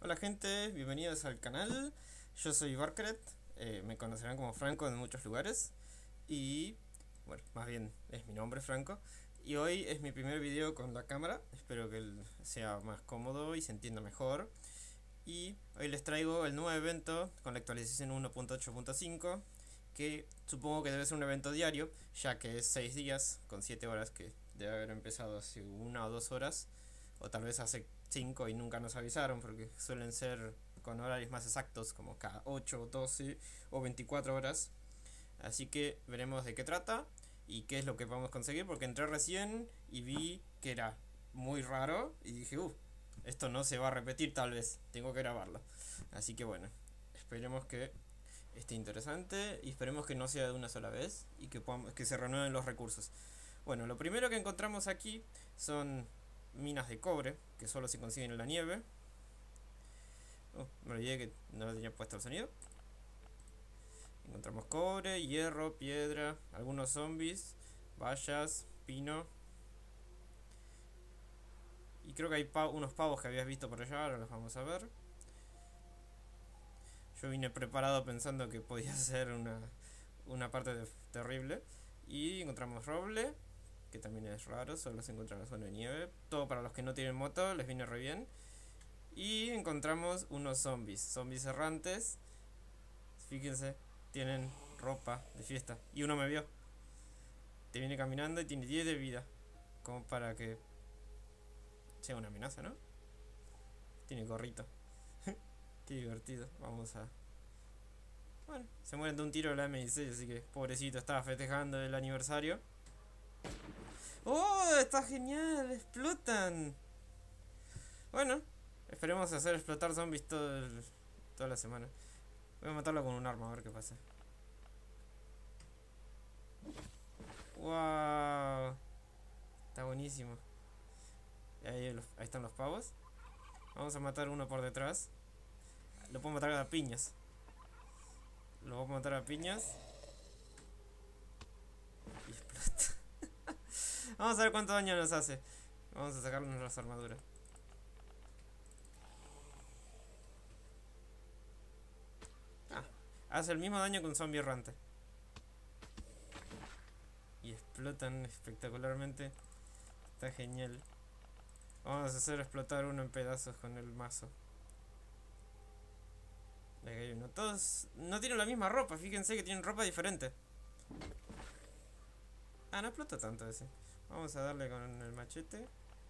Hola gente, bienvenidos al canal. Yo soy Barkret, me conocerán como Franco en muchos lugares. Y bueno, más bien es mi nombre Franco. Y hoy es mi primer video con la cámara. Espero que sea más cómodo y se entienda mejor. Y hoy les traigo el nuevo evento con la actualización 1.8.5, que supongo que debe ser un evento diario, ya que es 6 días con 7 horas, que debe haber empezado hace 1 o 2 horas, o tal vez hace 5 y nunca nos avisaron, porque suelen ser con horarios más exactos, como cada 8, 12 o 24 horas. Así que veremos de qué trata y qué es lo que podemos conseguir, porque entré recién y vi que era muy raro y dije, esto no se va a repetir tal vez, tengo que grabarlo. Así que bueno, esperemos que esté interesante y esperemos que no sea de una sola vez y que se renueven los recursos. Bueno, lo primero que encontramos aquí son minas de cobre, que solo se consiguen en la nieve. Me olvidé que no tenía puesto el sonido. Encontramos cobre, hierro, piedra, algunos zombies, vallas, pino. Y creo que hay unos pavos que habías visto por allá, ahora los vamos a ver. Yo vine preparado pensando que podía ser una parte terrible. Y encontramos roble, que también es raro, solo se encuentra en la zona de nieve. Todo para los que no tienen moto, les viene re bien. Y encontramos unos zombies errantes. Fíjense, tienen ropa de fiesta. Y uno me vio. Te viene caminando y tiene 10 de vida. Como para que sea una amenaza, ¿no? Tiene gorrito. Qué divertido. Vamos a... Bueno, se mueren de un tiro de la M16, así que pobrecito, estaba festejando el aniversario. ¡Oh! Está genial, explotan. Bueno, esperemos hacer explotar zombies toda la semana. Voy a matarlo con un arma, a ver qué pasa. ¡Wow! Está buenísimo. Ahí están los pavos. Vamos a matar uno por detrás. Lo puedo matar a piñas. Lo voy a matar a piñas. Y explota. Vamos a ver cuánto daño nos hace. Vamos a sacarnos las armaduras. Ah, hace el mismo daño que un zombie errante. Y explotan espectacularmente. Está genial. Vamos a hacer explotar uno en pedazos con el mazo. Aquí hay uno. Todos no tienen la misma ropa. Fíjense que tienen ropa diferente. Ah, no explota tanto ese. Vamos a darle con el machete.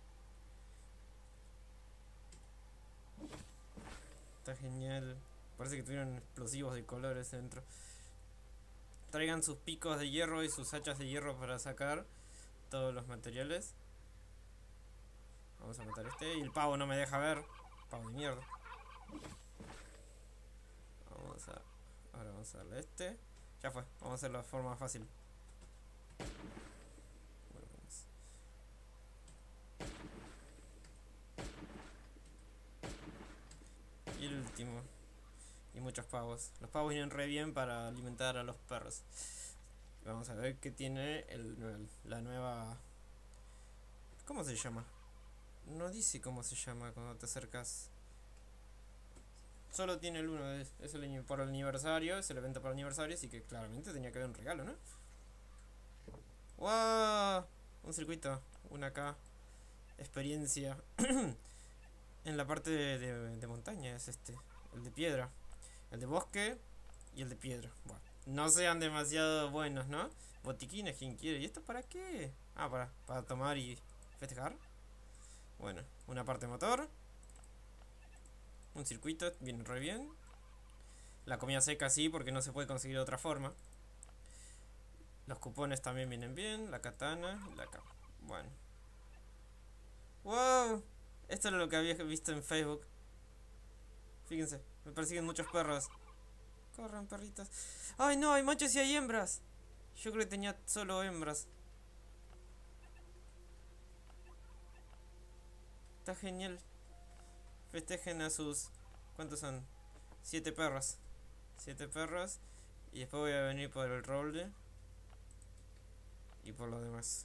Está genial. Parece que tuvieron explosivos de colores dentro. Traigan sus picos de hierro y sus hachas de hierro para sacar todos los materiales. Vamos a matar este. Y el pavo no me deja ver. Pavo de mierda. Ahora vamos a darle a este. Ya fue. Vamos a hacerlo de forma fácil. Bueno, y el último. Y muchos pavos. Los pavos vienen re bien para alimentar a los perros. Vamos a ver qué tiene la nueva... ¿Cómo se llama? No dice cómo se llama cuando te acercas. Solo tiene el uno. Es por el aniversario. Es el evento para el aniversario. Así que claramente tenía que haber un regalo, ¿no? ¡Wow! Un circuito. Una acá. Experiencia. En la parte de montaña es este. El de piedra. El de bosque. Y el de piedra. Bueno, no sean demasiado buenos, ¿no? Botiquines, quien quiere. ¿Y esto para qué? Ah, para tomar y festejar. Bueno, una parte motor. Un circuito, viene re bien. La comida seca sí, porque no se puede conseguir de otra forma. Los cupones también vienen bien. La katana, la capa. Bueno. ¡Wow! Esto es lo que había visto en Facebook. Fíjense, me persiguen muchos perros. Corran, perritos. ¡Ay, no! Hay machos y hay hembras. Yo creo que tenía solo hembras. Está genial. Festejen a sus... ¿Cuántos son? 7 perros. 7 perros. Y después voy a venir por el roble. Y por lo demás.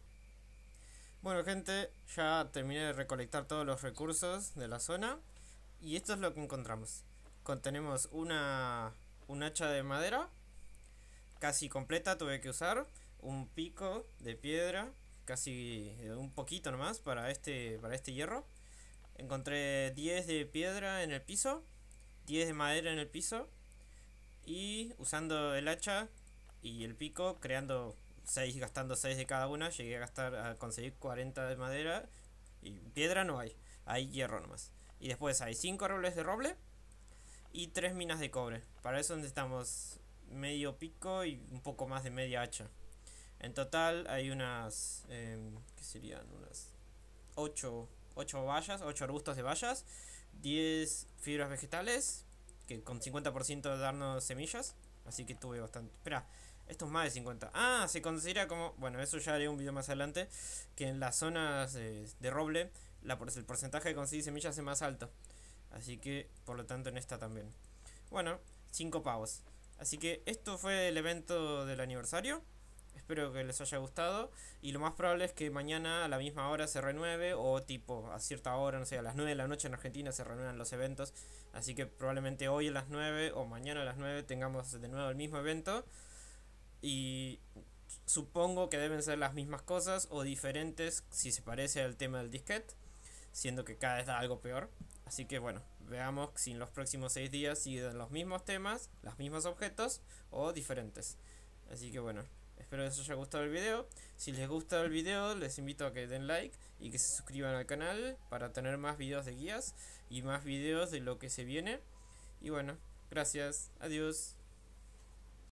Bueno gente, ya terminé de recolectar todos los recursos de la zona. Y esto es lo que encontramos. Contenemos un hacha de madera casi completa, tuve que usar un pico de piedra, casi un poquito nomás para este hierro. Encontré 10 de piedra en el piso, 10 de madera en el piso y usando el hacha y el pico, creando 6, gastando 6 de cada una, llegué a conseguir 40 de madera y piedra no hay hierro nomás. Y después hay 5 árboles de roble y 3 minas de cobre. Para eso necesitamos medio pico y un poco más de media hacha. En total hay unas, ¿qué serían? Unas 8 vallas, 8 arbustos de vallas, 10 fibras vegetales, que con 50% de darnos semillas. Así que tuve bastante. Espera, esto es más de 50. Ah, se considera como. Bueno, eso ya haré un video más adelante. Que en las zonas de roble, el porcentaje de conseguir semillas es más alto. Así que, por lo tanto, en esta también. Bueno, 5 pavos. Así que esto fue el evento del aniversario. Espero que les haya gustado. Y lo más probable es que mañana a la misma hora se renueve. O tipo a cierta hora, no sé, a las 9 de la noche en Argentina se renuevan los eventos. Así que probablemente hoy a las 9 o mañana a las 9 tengamos de nuevo el mismo evento. Y supongo que deben ser las mismas cosas o diferentes si se parece al tema del disquete, siendo que cada vez da algo peor. Así que bueno, veamos si en los próximos 6 días siguen los mismos temas, los mismos objetos o diferentes. Así que bueno, espero que les haya gustado el video. Si les gusta el video, les invito a que den like y que se suscriban al canal para tener más videos de guías y más videos de lo que se viene. Y bueno, gracias, adiós.